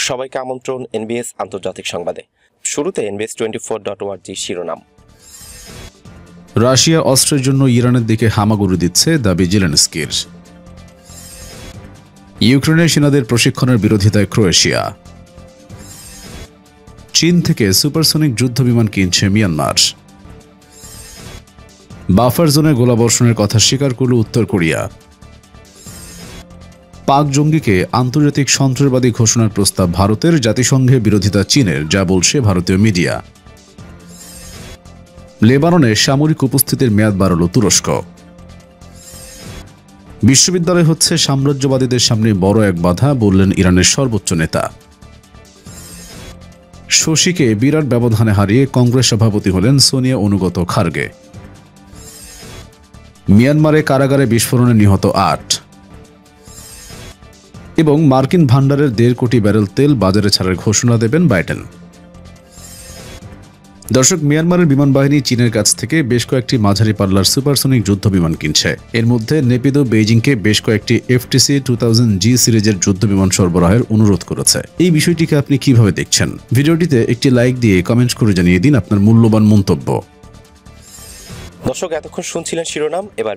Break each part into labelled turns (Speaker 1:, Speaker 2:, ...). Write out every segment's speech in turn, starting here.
Speaker 1: সবাইকে আমন্ত্রণ এনবিএস আন্তর্জাতিক সংবাদে। শুরুতে NBS24.org শিরোনাম।
Speaker 2: রাশিয়া অস্ত্রের জন্য ইরানের দিকে হামাগুড়ি দিচ্ছে দাবি জেলেনস্কির। ইউক্রেনের সেনাদের প্রশিক্ষণের বিরোধিতায় ক্রোয়েশিয়া। চীন থেকে সুপারসনিক যুদ্ধবিমান কিনছে মিয়ানমার। বাফার জোনে গোলাবর্ষণের কথা স্বীকার করল উত্তর কোরিয়া। পাক জঙ্গিকে আন্তর্জাতিক সন্ত্রাসবাদী ঘোষণার প্রস্তাব ভারতের, জাতিসংঘে বিরোধিতা চীনের, যা বলছে ভারতীয় মিডিয়া। লেবাননে সামরিক উপস্থিতির মেয়াদ বাড়াল তুরস্ক। বিশ্ববিদ্যালয় হচ্ছে সাম্রাজ্যবাদীদের সামনে বড় এক বাধা, বললেন ইরানের সর্বোচ্চ নেতা। শশীকে বিরাট ব্যবধানে হারিয়ে কংগ্রেস সভাপতি হলেন সোনিয়া অনুগত খার্গে। মিয়ানমারে কারাগারে বিস্ফোরণে নিহত ৮। এবং মার্কিন ভান্ডারের ১.৫ কোটি ব্যারেল তেল বাজারে ছাড়ার ঘোষণা দেবেন বাইডেন। দর্শক, মিয়ানমারের বিমান বাহিনী চীনের কাছ থেকে বেশ কয়েকটি মাঝারি পাল্লার সুপারসনিক যুদ্ধবিমান কিনছে। এর মধ্যে নেপিদো বেইজিংকে বেশ কয়েকটি FTC-2000G সিরিজের যুদ্ধবিমান সরবরাহের অনুরোধ করেছে। এই বিষয়টিকে আপনি কিভাবে দেখছেন? ভিডিওটিতে একটি লাইক দিয়ে কমেন্ট করে জানিয়ে দিন আপনার মূল্যবান মন্তব্য।
Speaker 1: দর্শক, এতক্ষণ শুনছিলেন শিরোনাম, এবার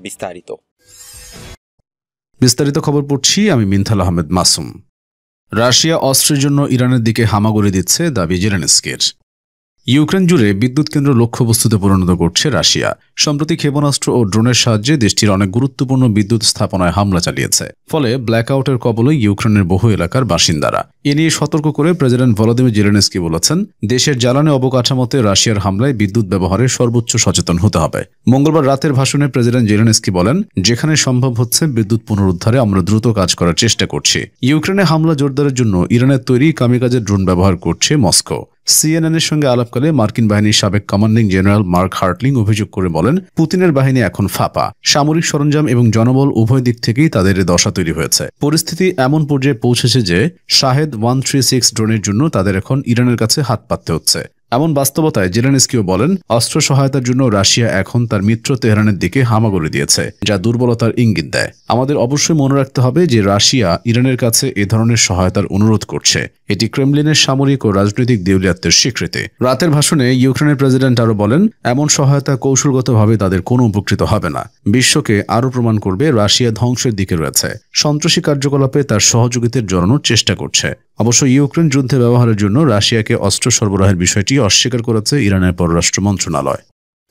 Speaker 2: বিস্তারিত খবর পড়ছি আমি মিনথাল আহমেদ মাসুম। রাশিয়া অস্ত্রের জন্য ইরানের দিকে হামাগুড়ি দিচ্ছে দাবি জেলেনস্কির। ইউক্রেন জুড়ে বিদ্যুৎ কেন্দ্র লক্ষ্যবস্তুতে পরিণত করছে রাশিয়া। সম্প্রতি ক্ষেপণাস্ত্র ও ড্রোনের সাহায্যে দেশটির অনেক গুরুত্বপূর্ণ বিদ্যুৎ স্থাপনায় হামলা চালিয়েছে। ফলে ব্ল্যাকআউটের কবলে ইউক্রেনের বহু এলাকার বাসিন্দারা। এ নিয়ে সতর্ক করে প্রেসিডেন্ট ভলোদিমির জেলেনস্কি বলেছেন, দেশের জ্বালানি অবকাঠামোতে রাশিয়ার হামলায় বিদ্যুৎ ব্যবহারে সর্বোচ্চ সচেতন হতে হবে। মঙ্গলবার রাতের ভাষণে প্রেসিডেন্ট জেলেনস্কি বলেন, যেখানে সম্ভব হচ্ছে বিদ্যুৎ পুনরুদ্ধারে আমরা দ্রুত কাজ করার চেষ্টা করছি। ইউক্রেনে হামলা জোরদারের জন্য ইরানের তৈরি কামিকাজে ড্রোন ব্যবহার করছে মস্কো। CNN-এর সঙ্গে আলাপকালে মার্কিন বাহিনীর সাবেক কমান্ডিং জেনারেল মার্ক হার্টলিং অভিযোগ করে বলেন, পুতিনের বাহিনী এখন ফাঁপা। সামরিক সরঞ্জাম এবং জনবল উভয় দিক থেকেই তাদের দশা তৈরি হয়েছে। পরিস্থিতি এমন পর্যায়ে পৌঁছেছে যে শাহেদ 136 ড্রোনের জন্য তাদের এখন ইরানের কাছে হাত পাততে হচ্ছে। এমন বাস্তবতায় জেলেনস্কিও বলেন, অস্ত্র সহায়তার জন্য রাশিয়া এখন তার মিত্র তেহরানের দিকে হামাগুড়ি দিয়েছে, যা দুর্বলতার ইঙ্গিত দেয়। আমাদের অবশ্যই মনে রাখতে হবে যে রাশিয়া ইরানের কাছে এ ধরনের সহায়তার অনুরোধ করছে। এটি ক্রেমলিনের সামরিক ও রাজনৈতিক দেউলিয়াত্বের স্বীকৃতি। রাতের ভাষণে ইউক্রেনের প্রেসিডেন্ট আরও বলেন, এমন সহায়তা কৌশলগতভাবে তাদের কোনো উপকৃত হবে না। বিশ্বকে আরও প্রমাণ করবে রাশিয়া ধ্বংসের দিকে রয়েছে, সন্ত্রাসী কার্যকলাপে তার সহযোগিতার জড়ানোর চেষ্টা করছে। অবশ্য ইউক্রেন যুদ্ধে ব্যবহারের জন্য রাশিয়াকে অস্ত্র সরবরাহের বিষয়টি অস্বীকার করেছে ইরানের পররাষ্ট্র মন্ত্রণালয়।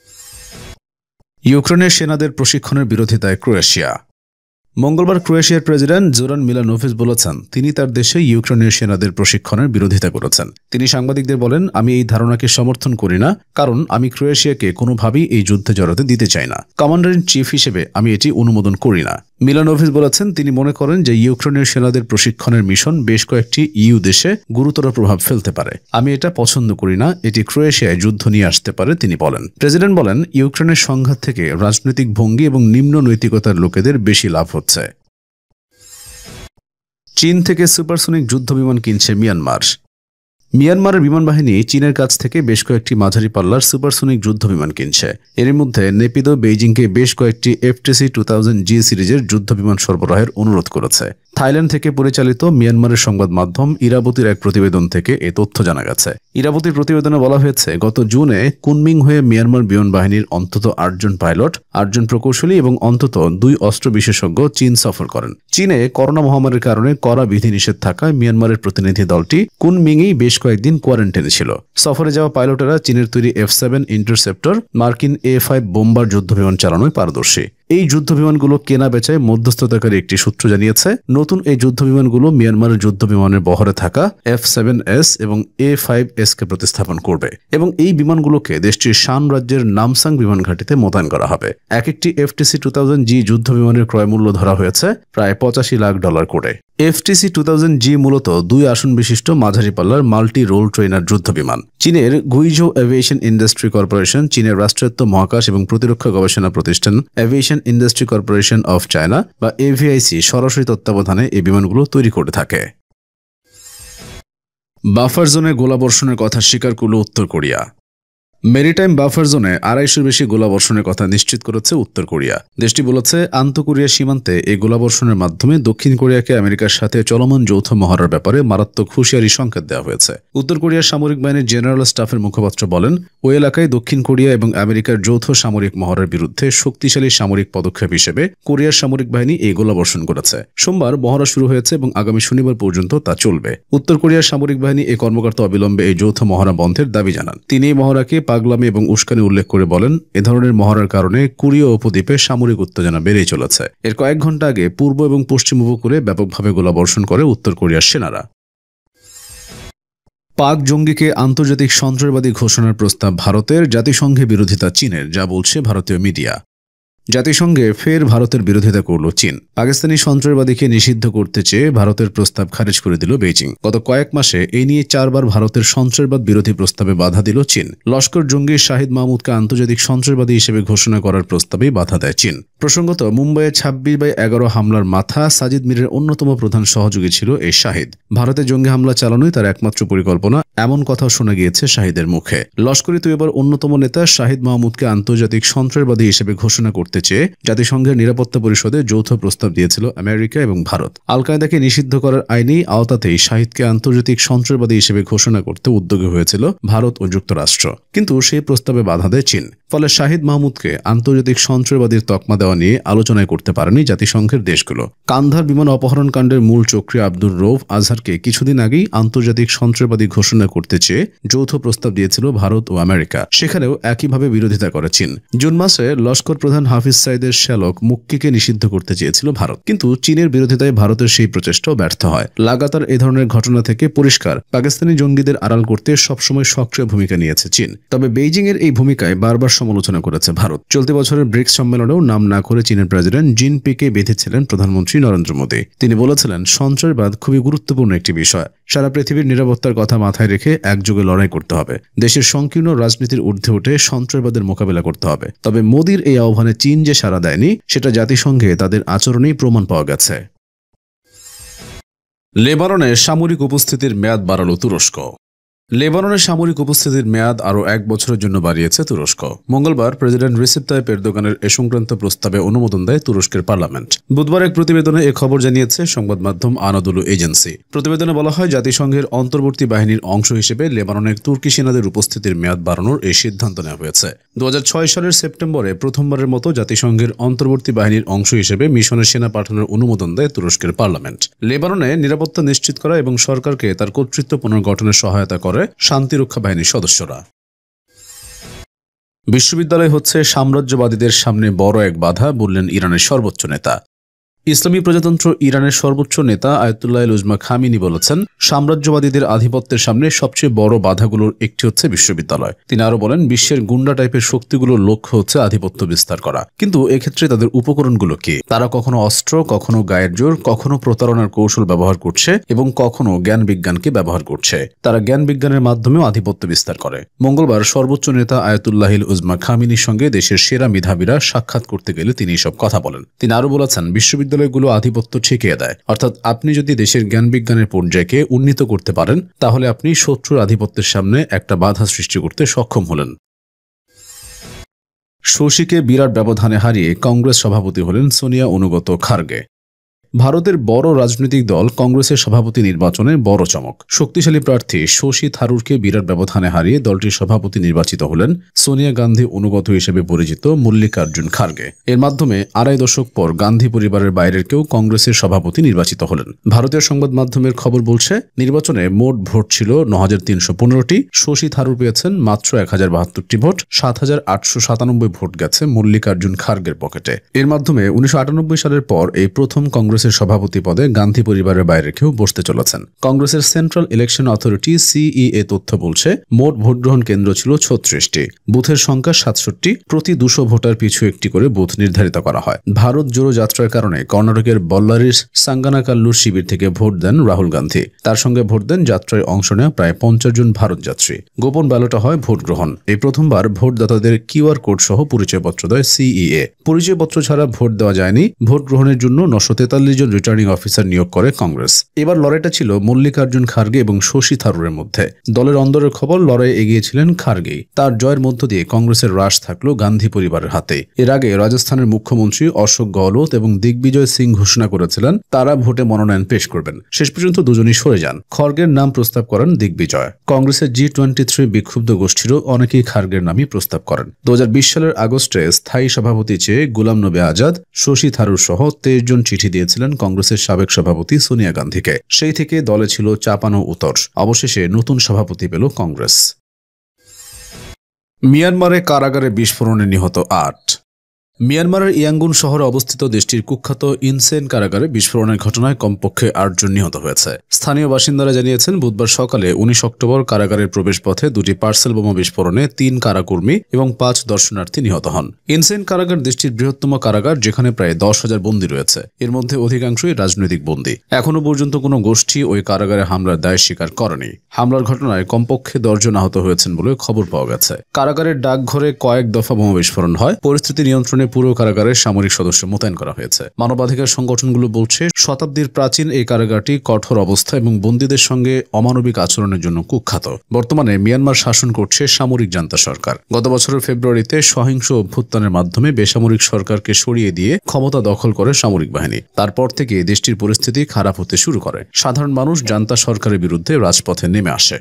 Speaker 2: ইউক্রেনের সেনাদের প্রশিক্ষণের বিরোধিতায় ক্রোয়েশিয়া। মঙ্গলবার ক্রোয়েশিয়ার প্রেসিডেন্ট জোরান মিলানোভিচ বলেছেন, তিনি তার দেশে ইউক্রেনের সেনাদের প্রশিক্ষণের বিরোধিতা করেছেন। তিনি সাংবাদিকদের বলেন, আমি এই ধারণাকে সমর্থন করি না, কারণ আমি ক্রোয়েশিয়াকে কোনোভাবেই এই যুদ্ধে জড়াতে দিতে চাই না। কমান্ডার ইন চিফ হিসেবে আমি এটি অনুমোদন করি না। মিলানোভিচ বলেছেন, তিনি মনে করেন যে ইউক্রেনের সেনাদের প্রশিক্ষণের মিশন বেশ কয়েকটি ইউ দেশে গুরুতর প্রভাব ফেলতে পারে। আমি এটা পছন্দ করি না, এটি ক্রোয়েশিয়ায় যুদ্ধ নিয়ে আসতে পারে, তিনি বলেন। প্রেসিডেন্ট বলেন, ইউক্রেনের সংঘাত থেকে রাজনৈতিক ভঙ্গি এবং নিম্ন নৈতিকতার লোকেদের বেশি লাভ হচ্ছে। চীন থেকে সুপারসনিক যুদ্ধবিমান কিনছে মিয়ানমার। মিয়ানমারের বিমান বাহিনী চীনের কাছ থেকে বেশ কয়েকটি মাঝারি পাল্লার সুপারসনিক যুদ্ধবিমান কিনছে। এর মধ্যে নেপিদো বেইজিংকে বেশ কয়েকটি FTC-2000G সিরিজের যুদ্ধবিমান সরবরাহের অনুরোধ করেছে। থাইল্যান্ড থেকে পরিচালিত মিয়ানমারের সংবাদ মাধ্যম ইরাবতীর এক প্রতিবেদন থেকে এ তথ্য জানা গেছে। ইরাবতীর প্রতিবেদনে বলা হয়েছে, গত জুনে কুনমিং হয়ে মিয়ানমার বিমান বাহিনীর অন্তত ৮ জন পাইলট, ৮ জন প্রকৌশলী এবং অন্তত ২ অস্ত্র বিশেষজ্ঞ চীন সফর করেন। চীনে করোনা মহামারীর কারণে কড়া বিধিনিষেধ থাকায় মিয়ানমারের প্রতিনিধি দলটি কুনমিংয়েই বেশ কয়েকদিন কোয়ারেন্টাইনে ছিল। সফরে যাওয়া পাইলটেরা চীনের তৈরি F7 ইন্টারসেপ্টর, মার্কিন A5 বোম্বার যুদ্ধবিমান চালানোয় পারদর্শী। এই যুদ্ধবিমানগুলো কেনা বেচায় মধ্যস্থতাকারী একটি সূত্র জানিয়েছে, নতুন এই যুদ্ধবিমানগুলো মিয়ানমারের যুদ্ধবিমানের বহরে থাকা F7S এবং A5S কে প্রতিস্থাপন করবে এবং এই বিমানগুলোকে দেশটির শান রাজ্যের নামসাং বিমান ঘাঁটিতে মোতায়েন করা হবে। এক একটি FTC-2000G যুদ্ধবিমানের ক্রয় মূল্য ধরা হয়েছে প্রায় $85 লাখ করে। FTC-2000G মূলত 2 আসন বিশিষ্ট মাঝারি পাল্লার মাল্টি রোল ট্রেনার যুদ্ধবিমান। চীনের গুইজো এভিয়েশন ইন্ডাস্ট্রি কর্পোরেশন, চীনের রাষ্ট্রায়ত্ত মহাকাশ এবং প্রতিরক্ষা গবেষণা প্রতিষ্ঠান aviation industry corporation of China বা AVIC সরাসরি তত্ত্বাবধানে এই বিমানগুলো তৈরি করে থাকে। বাফার জোনে গোলাবর্ষণের কথা স্বীকার করল উত্তর কোরিয়া। মেরিটাইম বাফার জোনে 250 বেশি গোলাবর্ষণের কথা নিশ্চিত করেছে উত্তর কোরিয়া। দেশটি বলেছে আন্তঃকোরিয়া সীমান্তে এই গোলাবর্ষণের মাধ্যমে দক্ষিণ কোরিয়াকে আমেরিকার সাথে চলমান যৌথ মহড়ার ব্যাপারে মারাত্মক হুঁশিয়ারি সংকেত দেওয়া হয়েছে। উত্তর কোরিয়ার সামরিক বাহিনীর জেনারেল স্টাফের মুখপাত্র বলেন, ওই এলাকায় দক্ষিণ কোরিয়া এবং আমেরিকার যৌথ সামরিক মহড়ার বিরুদ্ধে শক্তিশালী সামরিক পদক্ষেপ হিসেবে কোরিয়ার সামরিক বাহিনী এই গোলাবর্ষণ করেছে। সোমবার মহড়া শুরু হয়েছে এবং আগামী শনিবার পর্যন্ত তা চলবে। উত্তর কোরিয়ার সামরিক বাহিনী এই কর্মকর্তা অবিলম্বে এই যৌথ মহড়া বন্ধের দাবি জানান। তিনি এই মহড়াকে পাগলামি এবং উস্কানি উল্লেখ করে বলেন, এ ধরনের মহড়ার কারণে কোরীয় উপদ্বীপে সামরিক উত্তেজনা বেড়েই চলেছে। এর কয়েক ঘণ্টা আগে পূর্ব এবং পশ্চিম উপকূলে ব্যাপকভাবে গোলাবর্ষণ করে উত্তর কোরিয়ার সেনারা। পাক জঙ্গিকে আন্তর্জাতিক সন্ত্রাসবাদী ঘোষণার প্রস্তাব ভারতের, জাতিসংঘে বিরোধিতা চীনের, যা বলছে ভারতীয় মিডিয়া। জাতিসংঘে ফের ভারতের বিরোধিতা করল চীন। পাকিস্তানি সন্ত্রাসবাদীকে নিষিদ্ধ করতে চেয়ে ভারতের প্রস্তাব খারিজ করে দিল বেইজিং। গত কয়েক মাসে এই নিয়ে 4 বার ভারতের সন্ত্রাসবাদ বিরোধী প্রস্তাবে বাধা দিল চীন। লস্কর জঙ্গি শাহিদ মাহমুদকে আন্তর্জাতিক সন্ত্রাসবাদী হিসেবে ঘোষণা করার প্রস্তাবেই বাধা দেয় চীন। প্রসঙ্গত, মুম্বাইয়ে 26/11 হামলার মাথা সাজিদ মিরের অন্যতম প্রধান সহযোগী ছিল এই শাহিদ। ভারতে জঙ্গি হামলা চালানোই তার একমাত্র পরিকল্পনা, এমন কথাও শোনা গিয়েছে শাহিদের মুখে। লস্করি তৈয়বার অন্যতম নেতা শাহিদ মাহমুদকে আন্তর্জাতিক সন্ত্রাসবাদী হিসেবে ঘোষণা করতে চেয়ে জাতিসংঘের নিরাপত্তা পরিষদে যৌথ প্রস্তাব দিয়েছিল আমেরিকা এবং ভারত। আল কায়দাকে নিষিদ্ধ করার আইনি আওতাতেই শাহিদকে আন্তর্জাতিক সন্ত্রাসবাদী হিসেবে ঘোষণা করতে উদ্যোগী হয়েছিল ভারত ও যুক্তরাষ্ট্র, কিন্তু সেই প্রস্তাবে বাধা দেয় চীন। ফলে শাহিদ মাহমুদকে আন্তর্জাতিক সন্ত্রাসবাদীর তকমা দেওয়া নিয়ে আলোচনায় করতে পারেনি জাতিসংঘের দেশগুলো। কান্ধার বিমান অপহরণ কাণ্ডের মূল চক্রী আব্দুর রৌফ আজহারকে কিছুদিন আগেই আন্তর্জাতিক সন্ত্রাসবাদী ঘোষণা করতে চেয়ে যৌথ প্রস্তাব দিয়েছিল ভারত ও আমেরিকা। সেখানেও একইভাবে বিরোধিতা করে চীন। জুন মাসে লস্কর প্রধান হাফিজ সাইদের শ্যালক মুক্কিকে নিষিদ্ধ করতে চেয়েছিল ভারত, কিন্তু চীনের বিরোধিতায় ভারতের সেই প্রচেষ্টাও ব্যর্থ হয়। লাগাতার এ ধরনের ঘটনা থেকে পরিষ্কার পাকিস্তানি জঙ্গিদের আড়াল করতে সবসময় সক্রিয় ভূমিকা নিয়েছে চীন। তবে বেইজিং এর এই ভূমিকায় বারবার সমালোচনা করেছে ভারত। চলতি বছরের ব্রিক্স সম্মেলনেও নাম না করে চীনের প্রেসিডেন্ট জিনপিংকে বেঁধেছিলেন প্রধানমন্ত্রী নরেন্দ্র মোদী। তিনি বলেছিলেন, সন্ত্রাসবাদ খুবই গুরুত্বপূর্ণ একটি বিষয়। সারা পৃথিবীর নিরাপত্তার কথা মাথায় রেখে একযোগে লড়াই করতে হবে। দেশের সংকীর্ণ রাজনীতির ঊর্ধ্বে উঠে সন্ত্রাসবাদের মোকাবেলা করতে হবে। তবে মোদীর এই আহ্বানে চীন যে সাড়া দেয়নি, সেটা জাতিসংঘে তাদের আচরণেই প্রমাণ পাওয়া গেছে। লেবাননে সামরিক উপস্থিতির মেয়াদ বাড়াল তুরস্ক। লেবাননের সামরিক উপস্থিতির মেয়াদ আরও 1 বছরের জন্য বাড়িয়েছে তুরস্ক। মঙ্গলবার প্রেসিডেন্ট রিসেপ তাইপ এরদোগানের এ সংক্রান্ত প্রস্তাবে অনুমোদন দেয় তুরস্কের পার্লামেন্ট। বুধবার এক প্রতিবেদনে এ খবর জানিয়েছে সংবাদ মাধ্যম আনাদোলু এজেন্সি। প্রতিবেদনে বলা হয়, জাতিসংঘের অন্তর্বর্তী বাহিনীর অংশ হিসেবে লেবাননের তুর্কি সেনাদের উপস্থিতির মেয়াদ বাড়ানোর এই সিদ্ধান্ত নেওয়া হয়েছে। 2006 সালের সেপ্টেম্বরে প্রথমবারের মতো জাতিসংঘের অন্তর্বর্তী বাহিনীর অংশ হিসেবে মিশনের সেনা পাঠানোর অনুমোদন দেয় তুরস্কের পার্লামেন্ট। লেবাননে নিরাপত্তা নিশ্চিত করা এবং সরকারকে তার কর্তৃত্ব পুনর্গঠনের সহায়তা করে শান্তিরক্ষা বাহিনীর সদস্যরা। বিশ্ববিদ্যালয় হচ্ছে সাম্রাজ্যবাদীদের সামনে বড় এক বাধা, বললেন ইরানের সর্বোচ্চ নেতা। ইসলামী প্রজাতন্ত্র ইরানের সর্বোচ্চ নেতা আয়াতুল্লাহ উজমা খামিনি বলেছেন, সাম্রাজ্যবাদীদের আধিপত্যের সামনে সবচেয়ে বড় বাধাগুলোর একটি হচ্ছে বিশ্ববিদ্যালয়। তিনি আরো বলেন, বিশ্বের গুন্ডা টাইপের শক্তিগুলোর লক্ষ্য হচ্ছে আধিপত্য বিস্তার করা, কিন্তু এক্ষেত্রে তাদের উপকরণগুলো কি? তারা কখনো অস্ত্র, কখনো গায়ের জোর, কখনো প্রতারণার কৌশল ব্যবহার করছে এবং কখনো জ্ঞান বিজ্ঞানকে ব্যবহার করছে। তারা জ্ঞান বিজ্ঞানের মাধ্যমেও আধিপত্য বিস্তার করে। মঙ্গলবার সর্বোচ্চ নেতা আয়াতুল্লাহ উজমা খামিনির সঙ্গে দেশের সেরা মেধাবীরা সাক্ষাৎ করতে গেলে তিনি এসব কথা বলেন। তিনি আরো বলেছেন, বিশ্ববিদ্যালয়গুলো আধিপত্য ঠেকিয়ে দেয়। অর্থাৎ আপনি যদি দেশের জ্ঞান বিজ্ঞানের পর্যায়কে উন্নীত করতে পারেন, তাহলে আপনি শত্রুর আধিপত্যের সামনে একটা বাধা সৃষ্টি করতে সক্ষম হলেন। শশীকে বিরাট ব্যবধানে হারিয়ে কংগ্রেস সভাপতি হলেন সোনিয়া অনুগত খার্গে। ভারতের বড় রাজনৈতিক দল কংগ্রেসের সভাপতি নির্বাচনে বড় চমক। শক্তিশালী প্রার্থী শশী থারুরকে বিরাট ব্যবধানে হারিয়ে দলটির সভাপতি নির্বাচিত হলেন সোনিয়া গান্ধী অনুগত হিসেবে পরিচিত মল্লিকার্জুন খার্গে। এর মাধ্যমে 2.5 দশক পর গান্ধী পরিবারের বাইরের কেউ কংগ্রেসের সভাপতি নির্বাচিত হলেন। ভারতীয় সংবাদ মাধ্যমের খবর বলছে, নির্বাচনে মোট ভোট ছিল 9,315টি। শশী থারুর পেয়েছেন মাত্র 1,072টি ভোট। 7,897 ভোট গেছে মল্লিকার্জুন খার্গের পকেটে। এর মাধ্যমে 1998 সালের পর এই প্রথম কংগ্রেসের সভাপতি পদে গান্ধী পরিবারের বাইরে কেউ বসতে চলেছেন। কংগ্রেসের সেন্ট্রাল ইলেকশন অথরিটি সিইএ তথ্য বলছে, মোট ভোটগ্রহণ কেন্দ্র ছিল 36টি। বুথের সংখ্যা 67টি। প্রতি 200 ভোটার পিছু একটি করে বুথ নির্ধারিত করা হয়। ভারত জোড়ো যাত্রার কারণে কর্ণাটকের বল্লারির সাঙ্গানাকাল্লুর শিবির থেকে ভোট দেন রাহুল গান্ধী। তার সঙ্গে ভোট দেন যাত্রায় অংশ নেওয়া প্রায় 50 জন ভারত যাত্রী। গোপন ব্যালটে হয় ভোট গ্রহণ। এই প্রথমবার ভোটদাতাদের কিউআর কোড সহ পরিচয়পত্র দেয় সিইএ। পরিচয়পত্র ছাড়া ভোট দেওয়া যায়নি। ভোট গ্রহণের জন্য 943 ৪৫ জন রিটার্নিং অফিসার নিয়োগ করে কংগ্রেস। এবার লড়াইটা ছিল মল্লিকার্জুন খার্গে এবং শশী থারুরের মধ্যে। দলের অন্দরের খবর, লড়াই এগিয়েছিলেন খার্গেই। তার জয়ের মধ্য দিয়ে কংগ্রেসের রাশ থাকলো গান্ধী পরিবারের হাতে। এর আগে রাজস্থানের মুখ্যমন্ত্রী অশোক গহলোত এবং দিগ্বিজয় সিং ঘোষণা করেছিলেন তারা ভোটে মনোনয়ন পেশ করবেন। শেষ পর্যন্ত দুজনই সরে যান। খড়গের নাম প্রস্তাব করেন দিগ্বিজয়। কংগ্রেসের G23 বিক্ষুব্ধ গোষ্ঠীরও অনেকেই খার্গের নামই প্রস্তাব করেন। 2020 সালের আগস্টে স্থায়ী সভাপতি চেয়ে গোলাম নবী আজাদ, শশী থারুর সহ 23 জন চিঠি দিয়েছিলেন কংগ্রেসের সাবেক সভাপতি সোনিয়া গান্ধীকে। সেই থেকে দলে ছিল চাপানো উতর। অবশেষে নতুন সভাপতি পেল কংগ্রেস। মিয়ানমারে কারাগারে বিস্ফোরণে নিহত 8। মিয়ানমারের ইয়াঙ্গুন শহরে অবস্থিত দেশটির কুখ্যাত ইনসেন কারাগারে বিস্ফোরণের ঘটনায় কমপক্ষে 8 জন নিহত হয়েছে। স্থানীয় বাসিন্দারা জানিয়েছেন, বুধবার সকালে 19 অক্টোবর কারাগারের প্রবেশপথে 2টি পার্সেল বোমা বিস্ফোরণে 3 কারাকর্মী এবং 5 দর্শনার্থী নিহত হন। ইনসেন কারাগার দেশটির বৃহত্তম কারাগার, যেখানে প্রায় 10,000 বন্দী রয়েছে। এর মধ্যে অধিকাংশই রাজনৈতিক বন্দী। এখনও পর্যন্ত কোনো গোষ্ঠী ওই কারাগারে হামলার দায় স্বীকার করেনি। হামলার ঘটনায় কমপক্ষে 10 জন আহত হয়েছেন বলে খবর পাওয়া গেছে। কারাগারের ডাকঘরে কয়েক দফা বোমা বিস্ফোরণ হয়। পরিস্থিতি নিয়ন্ত্রণে পুরো কারাগারের সামরিক সদস্য মোতায়েন করা হয়েছে। মানবাধিকার সংগঠনগুলো বলছে, শতাব্দীর প্রাচীন এই কারাগারটি কঠোর অবস্থা এবং বন্দীদের সঙ্গে অমানবিক আচরণের জন্য কুখ্যাত। বর্তমানে মিয়ানমার শাসন করছে সামরিক জান্তা সরকার। গত বছরের ফেব্রুয়ারিতে সহিংস অভ্যুত্থানের মাধ্যমে বেসামরিক সরকারকে সরিয়ে দিয়ে ক্ষমতা দখল করে সামরিক বাহিনী। তারপর থেকে দেশটির পরিস্থিতি খারাপ হতে শুরু করে। সাধারণ মানুষ জান্তা সরকারের বিরুদ্ধে রাজপথে নেমে আসে।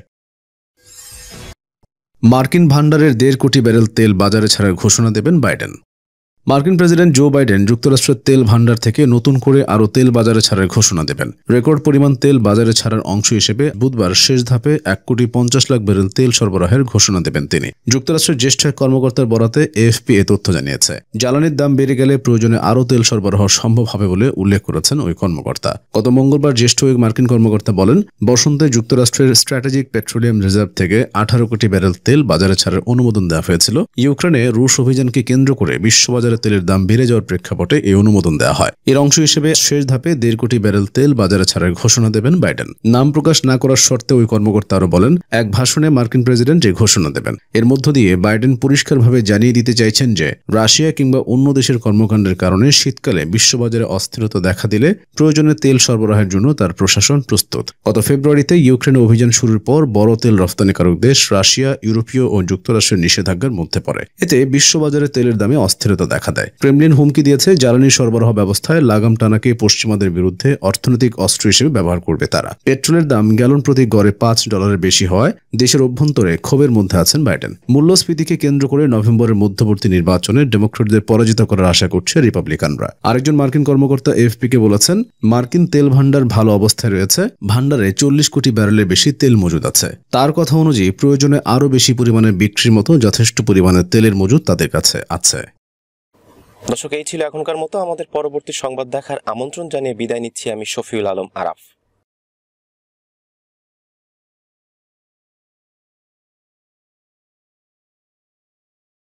Speaker 2: মার্কিন ভান্ডারের 1.5 কোটি ব্যারেল তেল বাজারে ছাড়ার ঘোষণা দেবেন বাইডেন। মার্কিন প্রেসিডেন্ট জো বাইডেন যুক্তরাষ্ট্রের তেল ভান্ডার থেকে নতুন করে আরও তেল বাজারে ছাড়ার ঘোষণা দেবেন। রেকর্ড পরিমাণ তেল বাজারে ছাড়ার অংশ হিসেবে বুধবার শেষ ধাপে 1,50,00,000 ব্যারেল তেল সরবরাহের ঘোষণা দেবেন তিনি। যুক্তরাষ্ট্রের জ্যেষ্ঠ কর্মকর্তার বরাতে এএফপি এ তথ্য জানিয়েছে। জ্বালানির দাম বেড়ে গেলে প্রয়োজনে আরও তেল সরবরাহ সম্ভব হবে বলে উল্লেখ করেছেন ওই কর্মকর্তা। গত মঙ্গলবার জ্যেষ্ঠ ওই মার্কিন কর্মকর্তা বলেন, বসন্তে যুক্তরাষ্ট্রের স্ট্র্যাটেজিক পেট্রোলিয়াম রিজার্ভ থেকে 18 কোটি ব্যারেল তেল বাজারে ছাড়ার অনুমোদন দেওয়া হয়েছিল। ইউক্রেনে রুশ অভিযানকে কেন্দ্র করে বিশ্ববাজারে তেলের দাম বেড়ে যাওয়ার প্রেক্ষাপটে এই অনুমোদন দেওয়া হয়। এর অংশ হিসেবে শেষ ধাপে 1.5 কোটি ব্যারেল তেল বাজারে ছাড়ার ঘোষণা দেবেন বাইডেন। নাম প্রকাশ না করার শর্তে ওই কর্মকর্তা আরও বলেন, এক ভাষণে মার্কিন প্রেসিডেন্ট এই ঘোষণা দেবেন। এর মধ্য দিয়ে বাইডেন পরিষ্কারভাবে জানিয়ে দিতে চাইছেন যে রাশিয়া কিংবা অন্য দেশের কর্মকাণ্ডের কারণে শীতকালে বিশ্ববাজারে অস্থিরতা দেখা দিলে প্রয়োজনে তেল সরবরাহের জন্য তার প্রশাসন প্রস্তুত। গত ফেব্রুয়ারিতে ইউক্রেনে অভিযান শুরুর পর বড় তেল রফতানিকারক দেশ রাশিয়া, ইউরোপীয় ও যুক্তরাষ্ট্রের নিষেধাজ্ঞার মধ্যে পড়ে। এতে বিশ্ববাজারে তেলের দামে অস্থিরতা দেখা দেয়। ক্রেমলিন হুমকি দিয়েছে, জ্বালানি সরবরাহ ব্যবস্থায় লাগাম টানাকে পশ্চিমাদের বিরুদ্ধে অর্থনৈতিক অস্ত্র হিসেবে ব্যবহার করবে তারা। পেট্রোলের দাম গ্যালন প্রতি গড়ে $5 বেশি হওয়ায় দেশের অভ্যন্তরে ক্ষোভের মধ্যে আছেন বাইডেন। মূল্যস্ফীতিকে কেন্দ্র করে নভেম্বরের মধ্যবর্তী নির্বাচনে ডেমোক্রেটদের পরাজিত করার আশা করছে রিপাবলিকানরা। আরেকজন মার্কিন কর্মকর্তা এএফপিকে বলেছেন, মার্কিন তেল ভান্ডার ভালো অবস্থায় রয়েছে। ভান্ডারে 40 কোটি ব্যারেলের বেশি তেল মজুদ আছে। তার কথা অনুযায়ী প্রয়োজনে আরও বেশি পরিমাণে বিক্রির মতো যথেষ্ট পরিমাণে তেলের মজুদ তাদের কাছে আছে।
Speaker 1: দর্শক, এই ছিল এখনকার মতো। আমাদের পরবর্তী সংবাদ দেখার আমন্ত্রণ জানিয়ে বিদায় নিচ্ছি আমি শফিউল আলম আরাফ।